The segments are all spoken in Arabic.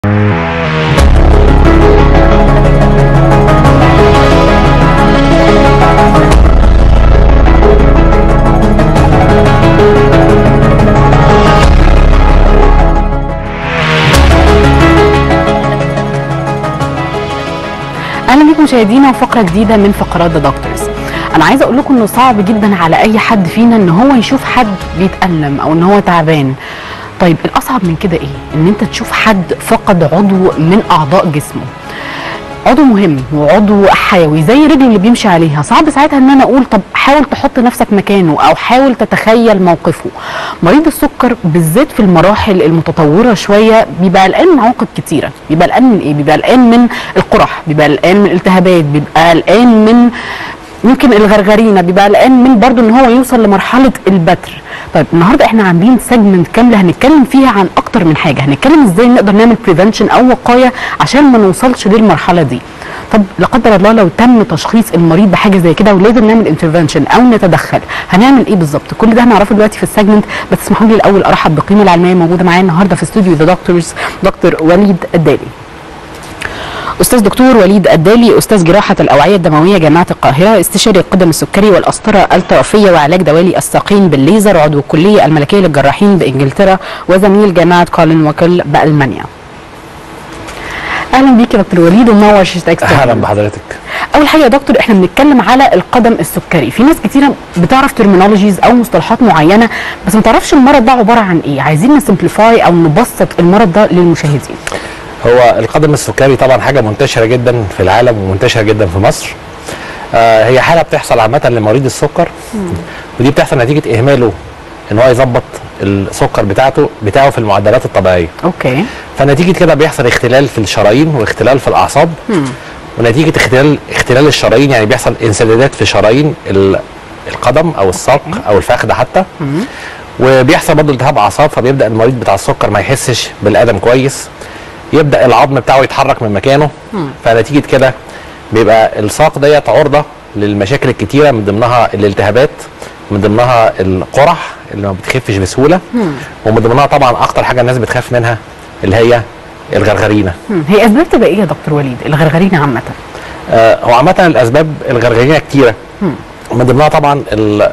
اهلا بكم مشاهدينا وفقره جديده من فقرات ذا دكتورز. انا عايزه اقول لكم انه صعب جدا على اي حد فينا ان هو يشوف حد بيتألم او ان هو تعبان. طيب الاصعب من كده ايه؟ ان انت تشوف حد فقد عضو من اعضاء جسمه، عضو مهم وعضو حيوي زي رجل اللي بيمشي عليها. صعب ساعتها ان انا اقول طب حاول تحط نفسك مكانه او حاول تتخيل موقفه. مريض السكر بالذات في المراحل المتطوره شويه بيبقى قلقان من عواقب كتيره. بيبقى قلقان من ايه؟ بيبقى قلقان من القرح، بيبقى قلقان من الالتهابات، بيبقى قلقان من يمكن الغرغرينه، بيبقى قلقان من برضو ان هو يوصل لمرحله البتر. طيب النهارده احنا عاملين سيجمنت كامله هنتكلم فيها عن اكتر من حاجه، هنتكلم ازاي نقدر نعمل بريفنشن او وقايه عشان ما نوصلش للمرحله دي. طب لا قدر الله لو تم تشخيص المريض بحاجه زي كده ولازم نعمل انترفنشن او نتدخل، هنعمل ايه بالظبط؟ كل ده هنعرفه دلوقتي في السيجمنت، بس اسمحوا لي الاول ارحب بالقيمه العلميه موجوده معايا النهارده في استوديو ذا دكتورز، دكتور وليد الدالي. استاذ دكتور وليد الدالي، استاذ جراحه الاوعيه الدمويه جامعه القاهره، استشاري القدم السكري والقسطره الطرفيه وعلاج دوالي الساقين بالليزر، عضو الكليه الملكيه للجراحين بانجلترا وزميل جامعه كولن وكل بالمانيا. اهلا بيك يا دكتور وليد ومنور شاشة اكس. اهلا بحضرتك. اول حاجه يا دكتور احنا بنتكلم على القدم السكري، في ناس كتيره بتعرف ترمينولوجيز او مصطلحات معينه بس ما تعرفش المرض ده عباره عن ايه. عايزين نسمبليفاي او نبسط المرض ده للمشاهدين. هو القدم السكري طبعا حاجه منتشره جدا في العالم ومنتشره جدا في مصر. هي حاله بتحصل عامه لمريض السكر، ودي بتحصل نتيجه اهماله ان هو يظبط السكر بتاعه في المعدلات الطبيعيه. اوكي. فنتيجه كده بيحصل اختلال في الشرايين واختلال في الاعصاب. ونتيجه اختلال الشرايين يعني بيحصل انسدادات في شرايين القدم او الساق او الفخذ حتى. وبيحصل برضه التهاب اعصاب، فبيبدا المريض بتاع السكر ما يحسش بالالم كويس، يبدا العظم بتاعه يتحرك من مكانه. فنتيجه كده بيبقى الساق ديت عرضه للمشاكل الكتيره، من ضمنها الالتهابات، من ضمنها القرح اللي ما بتخفش بسهوله، ومن ضمنها طبعا اكتر حاجه الناس بتخاف منها اللي هي الغرغرينه. هي اسباب تبقى ايه يا دكتور وليد الغرغرينه عامه؟ هو عامه الاسباب الغرغرينه كتيره، من ضمنها طبعا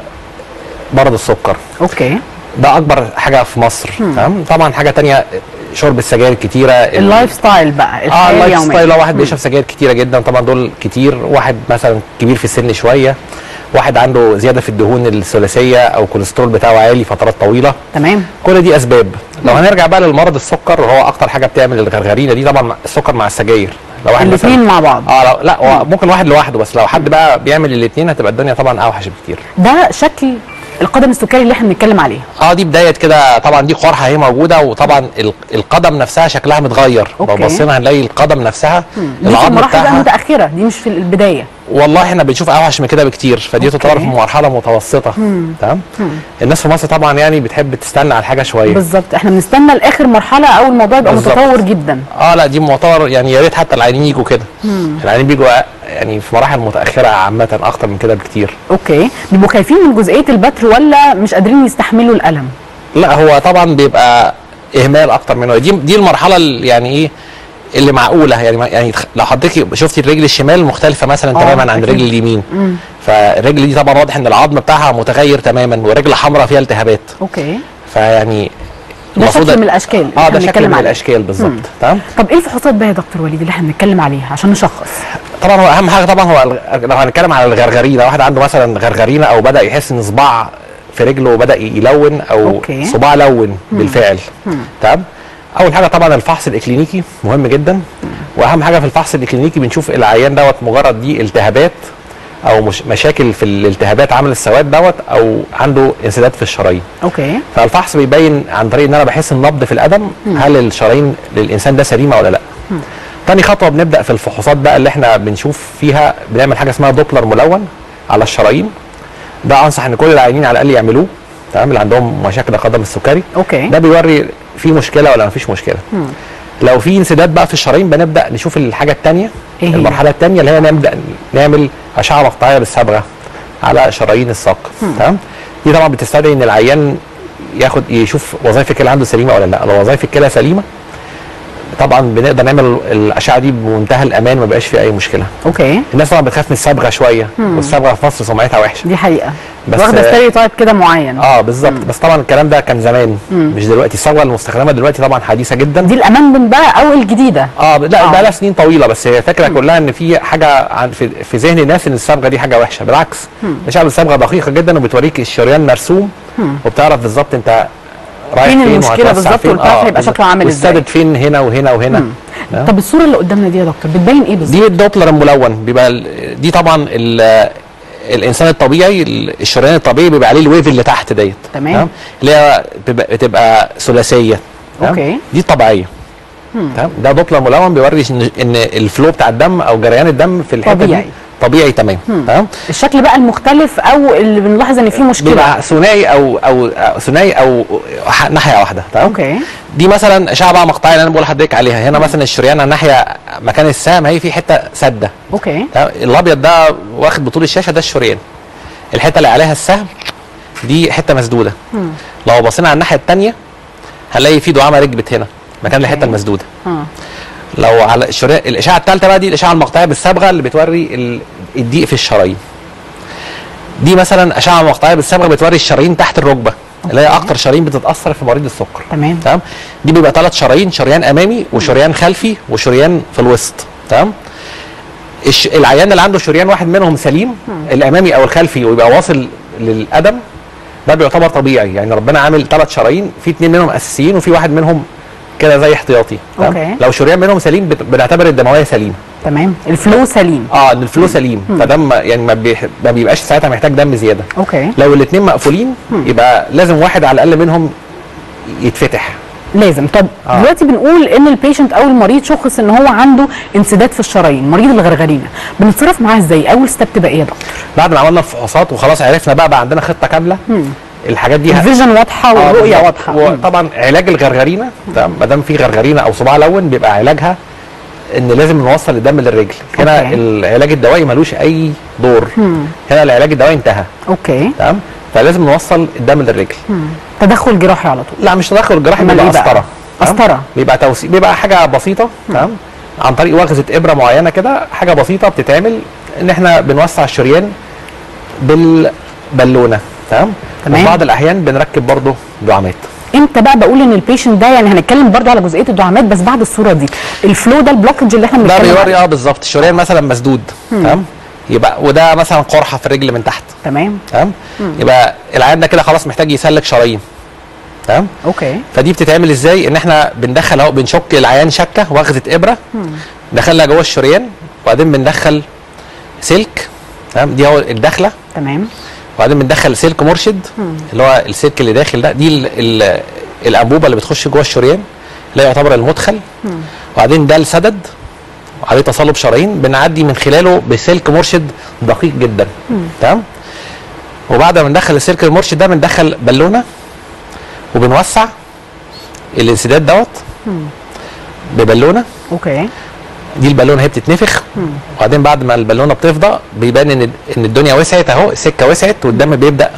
مرض السكر. اوكي. ده اكبر حاجه في مصر. تمام. طبعا حاجه ثانيه شرب السجاير كتيره، اللايف ستايل بقى، اللايف ستايل. لو واحد بيشرب سجاير كتيره جدا طبعا دول كتير، واحد مثلا كبير في السن شويه، واحد عنده زياده في الدهون الثلاثيه او كوليسترول بتاعه عالي فترات طويله. تمام. كل دي اسباب. لو هنرجع بقى للمرض السكر وهو اكتر حاجه بتعمل الغرغرينه دي، طبعا السكر مع السجاير. لو واحد الاثنين مع بعض. لا ممكن واحد لوحده، بس لو حد بقى بيعمل الاثنين هتبقى الدنيا طبعا اوحش بكتير. ده شكل القدم السكري اللي احنا بنتكلم عليه. دي بدايه كده. طبعا دي قرحه هي موجوده، وطبعا القدم نفسها شكلها متغير. لو بصينا هنلاقي القدم نفسها العظم بتاعها متاخره، دي مش في البدايه. والله احنا بنشوف اوحش من كده بكتير، فدي تعتبر في مرحله متوسطه. تمام. الناس في مصر طبعا يعني بتحب تستنى على الحاجه شويه. بالظبط، احنا بنستنى لاخر مرحله او الموضوع يبقى متطور جدا. لا دي معتبر يعني، يا ريت حتى العيانين يجوا كده. العيانين بيجوا يعني في مراحل متاخره عامه اكتر من كده بكتير. اوكي. بيبقوا خايفين من جزئيه البتر ولا مش قادرين يستحملوا الالم؟ لا هو طبعا بيبقى اهمال اكتر منه. دي المرحله اللي يعني ايه اللي معقوله. يعني لو حضرتك شفتي الرجل الشمال مختلفه مثلا تماما عن الرجل اليمين. فالرجل دي طبعا واضح ان العظم بتاعها متغير تماما، والرجل حمراء فيها التهابات. اوكي. فيعني ده شكل من الاشكال. ده شكل من الاشكال بالظبط. تمام. طب ايه الفحوصات بقى يا دكتور وليد اللي احنا بنتكلم عليها عشان نشخص؟ طبعا هو اهم حاجه طبعا هو لو هنتكلم على الغرغرينه، واحد عنده مثلا غرغرينه او بدا يحس ان صباع في رجله بدا يلون او صباع لون بالفعل. تمام. اول حاجه طبعا الفحص الاكلينيكي مهم جدا، واهم حاجه في الفحص الاكلينيكي بنشوف العيان دوت مجرد دي التهابات او مشاكل في الالتهابات عامل السواد دوت، او عنده انسداد في الشرايين. اوكي. فالفحص بيبين عن طريق ان انا بحس النبض في القدم هل الشرايين للانسان ده سليمه ولا لا. تاني خطوه بنبدا في الفحوصات بقى اللي احنا بنشوف فيها، بنعمل حاجه اسمها دوبلر ملون على الشرايين. ده انصح ان كل العيانين على الاقل يعملوه. تمام. اللي عندهم مشاكل القدم السكري. اوكي. ده بيوري في مشكله ولا ما فيش مشكله. لو في انسداد بقى في الشرايين بنبدا نشوف الحاجه الثانيه، المرحله الثانيه اللي هي نبدا نعمل اشعه مقطعيه بالصبغه على شرايين الساق. تمام. دي طبعا بتستدعي ان العيان يشوف وظائف الكلى عنده سليمه ولا لا. لو وظائف الكلى سليمه طبعا بنقدر نعمل الاشعه دي بمنتهى الامان، ما بقاش فيه اي مشكله. اوكي. الناس طبعا بتخاف من الصبغه شويه، والصبغه في مصر سمعتها وحشه. دي حقيقه، بس واخده ستيريوتايب كده معين. بالظبط. بس طبعا الكلام ده كان زمان، مش دلوقتي. الصبغه المستخدمه دلوقتي طبعا حديثه جدا. دي الأمان من بقى او الجديده؟ لا بقى لها سنين طويله، بس هي الفكره كلها ان في حاجه في ذهن الناس ان الصبغه دي حاجه وحشه. بالعكس، الصبغه دقيقه جدا وبتوريك الشريان مرسوم، وبتعرف بالظبط انت رايح فين المشكله بالظبط، والباث هيبقى شكله عامل ازاي، والسدد فين هنا وهنا وهنا. طب الصوره اللي قدامنا دي يا دكتور بتبين ايه بالظبط؟ دي الدوبلر الملون. بيبقى دي طبعا الانسان الطبيعي، الشريان الطبيعي بيبقى عليه الويف اللي تحت ديت، تمام، اللي هي بتبقى ثلاثيه. اوكي. دي الطبيعيه. تمام. ده دوبلر ملون بيوري ان الفلو بتاع الدم او جريان الدم في الحته دي طبيعي تمام. تمام. الشكل بقى المختلف او اللي بنلاحظ ان فيه مشكله بيبقى ثنائي او ثنائي او ناحيه واحده. تمام. اوكي. دي مثلا اشعه بقى مقطعيه اللي انا بقول لحضرتك عليها. هنا مثلا الشريان على الناحيه مكان السهم هي في حته سده. اوكي. الابيض ده واخد بطول الشاشه، ده الشريان. الحته اللي عليها السهم دي حته مسدوده. لو بصينا على الناحيه الثانيه هنلاقي في دعامه ركبت هنا مكان الحته المسدوده. لو على الشريان الاشعه الثالثه بقى، دي الاشعه المقطعيه بالصبغه اللي بتوري الضيق في الشرايين. دي مثلا اشعه مقطعيه بالصبغه بتوري الشرايين تحت الركبه، اللي هي اكتر شرايين بتتاثر في مريض السكر. تمام. دي بيبقى 3 شرايين، شريان امامي وشريان خلفي وشريان في الوسط. تمام. العيان اللي عنده شريان واحد منهم سليم، الامامي او الخلفي، ويبقى واصل للقدم، ده بيعتبر طبيعي. يعني ربنا عامل 3 شرايين، في 2 منهم اساسيين وفي واحد منهم كده زي احتياطي. اوكي. لو شريان منهم سليم بنعتبر الدمويه سليمه. تمام. الفلو سليم. ان الفلو سليم، فدم يعني ما بيبقاش ساعتها محتاج دم زياده. اوكي. لو الاثنين مقفولين يبقى لازم واحد على الاقل منهم يتفتح. لازم. طب دلوقتي بنقول ان البيشنت او المريض شخص ان هو عنده انسداد في الشرايين، مريض الغرغرينه، بنتصرف معاه ازاي؟ اول ستيب تبقى ايه يا دكتور؟ بعد ما عملنا فحوصات وخلاص عرفنا بقى عندنا خطه كامله. الحاجات دي الفيجن واضحه والرؤيه واضحه. وطبعا علاج الغرغرينه، ما دام في غرغرينه او صباع لون بيبقى علاجها ان لازم نوصل الدم للرجل. هنا العلاج الدوائي ملوش اي دور. هنا العلاج الدوائي انتهى. اوكي. تمام. فلازم نوصل الدم للرجل. تدخل جراحي على طول؟ لا، مش تدخل جراحي، بيبقى قسطره. قسطره بيبقى توسيع، بيبقى حاجه بسيطه. تمام. عن طريق وغزه ابره معينه كده، حاجه بسيطه بتتعمل ان احنا بنوسع الشريان بالبالونه. تمام. وفي بعض الاحيان بنركب برضه دعامات. امتى بقى بقول ان البيشنت ده، يعني هنتكلم برضه على جزئيه الدعامات بس بعد الصوره دي، الفلو ده البلوكج اللي احنا بنتكلم ده بيوري بالظبط الشريان مثلا مسدود. تمام. يبقى وده مثلا قرحه في الرجل من تحت. تمام. يبقى العيان ده كده خلاص محتاج يسلك شرايين. تمام. اوكي. فدي بتتعمل ازاي؟ ان احنا بندخل اهو، بنشك العيان شكه وغزه ابره، ندخلها جوه الشريان، وبعدين بندخل سلك. تمام. دي هو الدخله. تمام. وبعدين بندخل سلك مرشد، اللي هو السلك اللي داخل ده، دي الانبوبه اللي بتخش جوه الشريان، اللي يعتبر المدخل. وبعدين ده السدد وعليه تصلب شرايين، بنعدي من خلاله بسلك مرشد دقيق جدا. تمام. وبعد ما ندخل السلك المرشد ده بندخل بالونه وبنوسع الانسداد دوت ببالونه. اوكي. دي البالونه هي بتتنفخ، وبعدين بعد ما البالونه بتفضى بيبان ان الدنيا وسعت اهو، السكه وسعت والدم بيبدا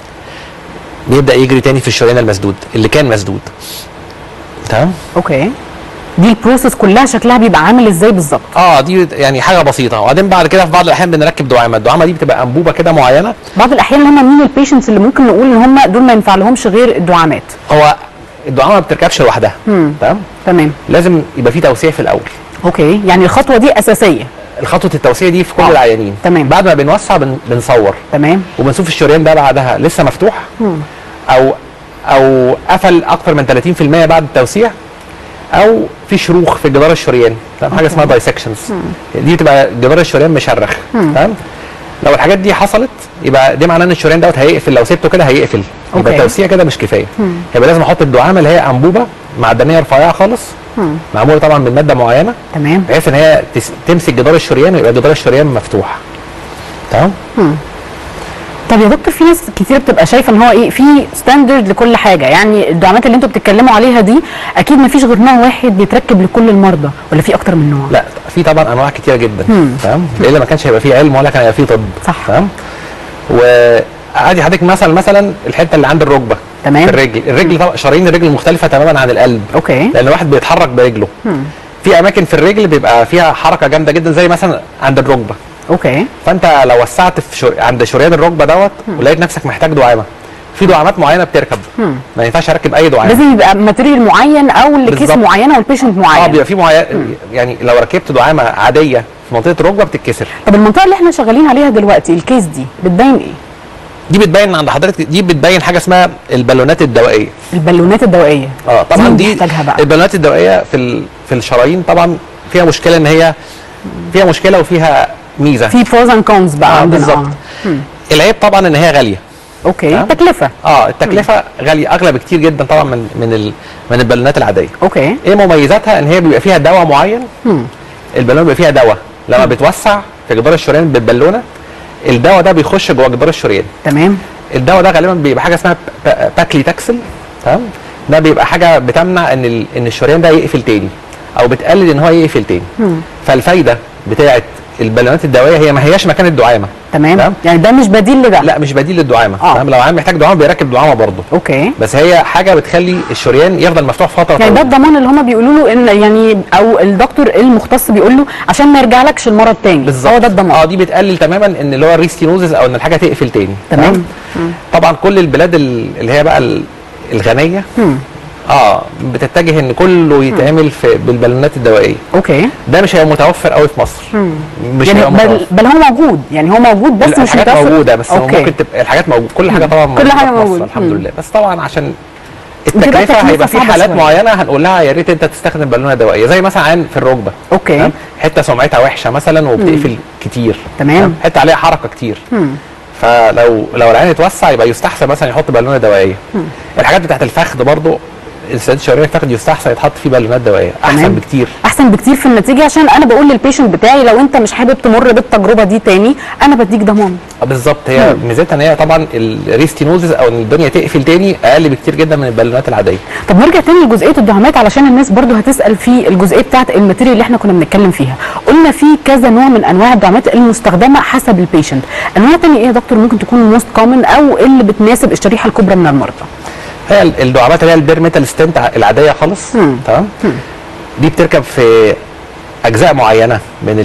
يجري تاني في الشريان المسدود اللي كان مسدود. تمام. اوكي. دي البروسيس كلها شكلها بيبقى عامل ازاي بالظبط؟ دي يعني حاجه بسيطه. وبعدين بعد كده في بعض الاحيان بنركب دعامه. الدعامه دي بتبقى انبوبه كده معينه. بعض الاحيان اللي هم مين البيشنتس اللي ممكن نقول ان هم دول ما ينفع لهمش غير الدعامات؟ هو الدعامه ما بتركبش لوحدها. تمام. لازم يبقى في توسيع في الاول. اوكي. يعني الخطوه دي اساسيه؟ الخطوه التوسيع دي في كل العيانين. تمام. بعد ما بنوسع بنصور. تمام. وبنشوف الشريان ده بعدها لسه مفتوح او قفل اكتر من 30% بعد التوسيع، او في شروخ في جدار الشريان. تمام. حاجه اسمها دايسكشنز. دي بتبقى جدار الشريان مشرخ. تمام. لو الحاجات دي حصلت يبقى دي معناه ان الشريان دوت هيقفل، لو سبته كده هيقفل. يبقى التوسيع كده مش كفايه. يبقى لازم احط الدعامه اللي هي انبوبه معدنيه رفيعه خالص، معموله طبعا من ماده معينه. تمام. بحيث ان هي تمسك جدار الشريان ويبقى جدار الشريان مفتوح. تمام. طب يا دكتور، في ناس كتير بتبقى شايفه ان هو ايه، في ستاندرد لكل حاجه، يعني الدعامات اللي انتوا بتتكلموا عليها دي اكيد ما فيش غير نوع واحد بيتركب لكل المرضى، ولا في اكتر من نوع؟ لا، في طبعا انواع كتيره جدا. تمام. الا ما كانش هيبقى فيه علم ولا كان هيبقى فيه طب. صح. تمام. وادي حضرتك مثلا الحته اللي عند الركبه. تمام. في الرجل طبعا شرايين الرجل مختلفه تماما عن القلب. اوكي. لان الواحد بيتحرك برجله. في اماكن في الرجل بيبقى فيها حركه جامده جدا زي مثلا عند الركبه. اوكي. فانت لو وسعت في عند شريان الركبه دوت ولقيت نفسك محتاج دعامه، في دعامات معينه بتركب. ما ينفعش اركب اي دعامه، لازم يبقى ماتيريال معين او لكيس معينه والبيشنت معين. بيبقى في يعني لو ركبت دعامه عاديه في منطقه الركبه بتتكسر. طب المنطقه اللي احنا شغالين عليها دلوقتي الكيس دي بتبين ايه؟ دي بتبين عند حضرتك، دي بتبين حاجه اسمها البالونات الدوائيه. البالونات الدوائيه طبعا دي بقى. البالونات الدوائيه في الشرايين طبعا فيها مشكله، ان هي فيها مشكله وفيها ميزه، في بروز اند كونز بقى عندنا. بالظبط. العيب طبعا ان هي غاليه. اوكي. التكلفه التكلفه غاليه، اغلى بكتير جدا طبعا من البالونات العاديه. اوكي. ايه مميزاتها؟ ان هي بيبقى فيها دواء معين. البالونه بيبقى فيها دواء لما بتوسع في جدار الشريان بالبالونه، الدواء ده بيخش جوه جدار الشريان. تمام. الدواء ده غالبا بيبقى حاجه اسمها باكليتاكسل. تمام. ده بيبقى حاجه بتمنع ان الشريان ده يقفل تاني، او بتقلل ان هو يقفل تاني. فالفايده بتاعه البالونات الدوائيه هي ما هياش مكان الدعامه. تمام. يعني ده مش بديل لده. لا مش بديل للدعامه. تمام. لو عيان محتاج دعامه بيركب دعامه برضه. اوكي. بس هي حاجه بتخلي الشريان يفضل مفتوح فتره. يعني ده الضمان اللي هم بيقولوا له ان يعني او الدكتور المختص بيقول له عشان ما يرجعلكش المرض تاني. بالظبط. هو ده الضمان. دي بتقلل تماما ان اللي هو الريستينوزز او ان الحاجه تقفل تاني. تمام. طبعا كل البلاد اللي هي بقى الغنيه بتتجه ان كله يتعمل بالبالونات الدوائيه. اوكي. ده مش هيبقى متوفر قوي في مصر. مش يعني هيبقى متوفر. بل هو موجود، يعني هو موجود بس مش متوفر. موجوده بس أوكي. ممكن تبقى الحاجات موجوده، كل حاجه طبعا موجوده. كل حاجه موجوده الحمد لله. بس طبعا عشان التكلفه هيبقى في حالات معينه هنقول لها يا ريت انت تستخدم بالونه دوائيه، زي مثلا عين في الركبه. اوكي. حته سمعتها وحشه مثلا وبتقفل كتير. تمام. حته عليها حركه كتير. فلو العين اتوسع يبقى يستحسن مثلا يحط بالونه دوائيه. الحاجات بتاعت الفخذ برضو، السداد الشرايين الفخذ يستحسن يتحط فيه بالونات دوائيه. احسن بكتير. احسن بكتير في النتيجه، عشان انا بقول للبيشنت بتاعي لو انت مش حابب تمر بالتجربه دي تاني انا بديك ضمان. بالظبط. هي ميزتها ان هي طبعا الريستينوزز او ان الدنيا تقفل تاني اقل بكتير جدا من البالونات العاديه. طب نرجع تاني لجزئيه الدعامات علشان الناس برضو هتسال في الجزئيه بتاعت الماتيريال اللي احنا كنا بنتكلم فيها. قلنا في كذا نوع من انواع الدعامات المستخدمه حسب البيشنت. انواع تاني ايه يا دكتور ممكن تكون موست كومن او اللي بتناسب الشريحه الكبرى من المرضى؟ هي الدعامات اللي هي البير ميتال ستنت العاديه خالص. تمام. دي بتركب في اجزاء معينه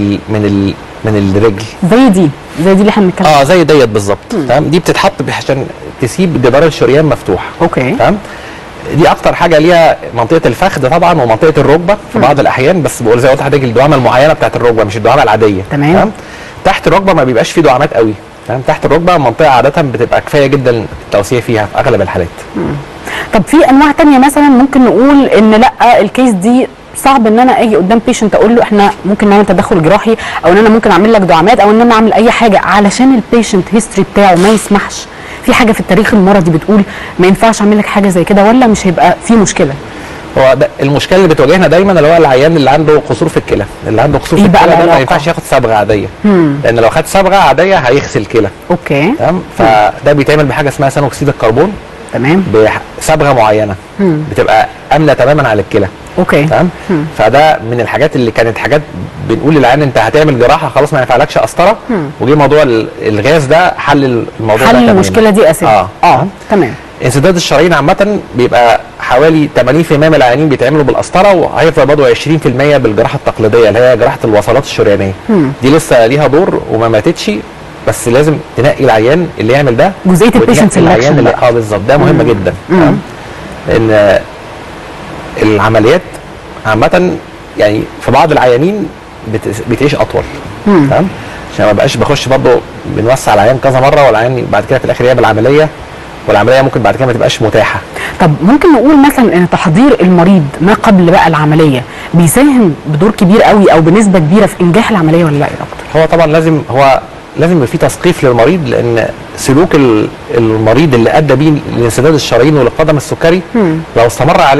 من الرجل، زي دي اللي احنا بنتكلم زي ديت بالظبط. تمام. دي بتتحط عشان تسيب جدار الشريان مفتوح. اوكي. تمام. دي اكتر حاجه ليها منطقه الفخذ طبعا ومنطقه الركبه في بعض الاحيان، بس بقول زي ما قلت لحضرتك الدعامه المعينه بتاعت الركبه مش الدعامه العاديه. تمام. تحت الركبه ما بيبقاش فيه دعامات قوي. تمام. تحت الركبه منطقه عاده بتبقى كفايه جدا التوسيع فيها في اغلب الحالات. طب في انواع تانية مثلا ممكن نقول ان لا الكيس دي صعب ان انا اجي قدام بيشنت اقول له احنا ممكن نعمل تدخل جراحي او ان انا ممكن اعمل لك دعامات او ان انا اعمل اي حاجه علشان البيشنت هيستوري بتاعه ما يسمحش؟ في حاجه في التاريخ المرضي بتقول ما ينفعش اعمل لك حاجه زي كده ولا مش هيبقى في مشكله؟ هو ده المشكله اللي بتواجهنا دايما، اللي هو العيان اللي عنده قصور في الكلى، اللي عنده قصور في الكلى ده ما ينفعش ياخد صبغه عاديه. لان لو خد صبغه عاديه هيغسل كلى. اوكي. تمام. فده بيتعمل بحاجه اسمها ثاني اكسيد الكربون. تمام. بصبغه معينه بتبقى امنه تماما على الكلى. اوكي. تمام. فده من الحاجات اللي كانت حاجات بنقول للعيان انت هتعمل جراحه خلاص ما ينفعلكش قسطره، وجي موضوع الغاز ده حل الموضوع ده، حل المشكله دي اساسا. تمام. انسداد الشرايين عامه بيبقى حوالي 80% من العيانين بيتعملوا بالقسطره، وهيفضل برضه 20% بالجراحه التقليديه اللي هي جراحه الوصلات الشريانيه. دي لسه ليها دور وما ماتتش، بس لازم تنقي العيان اللي يعمل ده، جزئيه البيشنت العيان اللي بالظبط ده مهم جدا. تمام. لان العمليات عامه يعني في بعض العيانين بتعيش اطول. تمام. عشان ما بقاش بخش برضه بنوسع العيان كذا مره والعيان بعد كده في الاخر يعمل عمليه والعمليه ممكن بعد كده ما تبقاش متاحه. طب ممكن نقول مثلا ان تحضير المريض ما قبل بقى العمليه بيساهم بدور كبير قوي او بنسبه كبيره في انجاح العمليه ولا لا يا دكتور؟ هو طبعا لازم يبقى في تثقيف للمريض، لان سلوك المريض اللي ادى بيه لانسداد الشرايين وللقدم السكري لو استمر عليه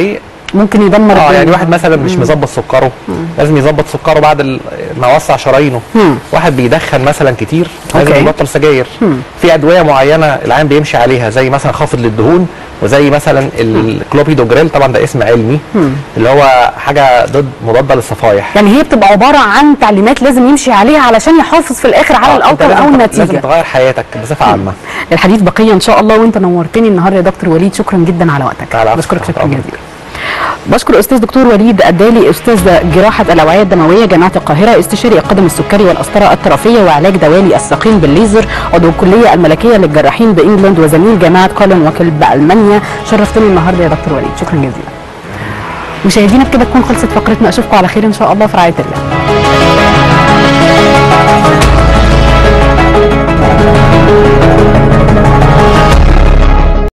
ممكن يدمر الدنيا. يعني واحد مثلا مش مظبط سكره، لازم يظبط سكره بعد ما وسع شرايينه. واحد بيدخن مثلا كتير، لازم يبطل سجاير. في ادويه معينه العيان بيمشي عليها، زي مثلا خافض للدهون، وزي مثلا الكلوبيدوجريل، طبعا ده اسم علمي، اللي هو حاجه مضاده للصفائح. يعني هي بتبقى عباره عن تعليمات لازم يمشي عليها علشان يحافظ في الاخر على الاوتر او النتيجه. لازم تغير حياتك بصفه عامه. الحديث بقيه ان شاء الله، وانت نورتني النهارده يا دكتور وليد، شكرا جدا على وقتك. بشكرك شكرا جزيلا. بشكر الاستاذ دكتور وليد الدالي، استاذ جراحه الاوعيه الدمويه جامعه القاهره، استشاري القدم السكري والقسطره الطرفيه وعلاج دوالي الساقين بالليزر، عضو الكليه الملكيه للجراحين بانجلند، وزميل جامعه كولن وكيل بالمانيا. شرفتني النهارده يا دكتور وليد، شكرا جزيلا. مشاهدينا بكده تكون خلصت فقرتنا، اشوفكم على خير ان شاء الله في رعايه الله.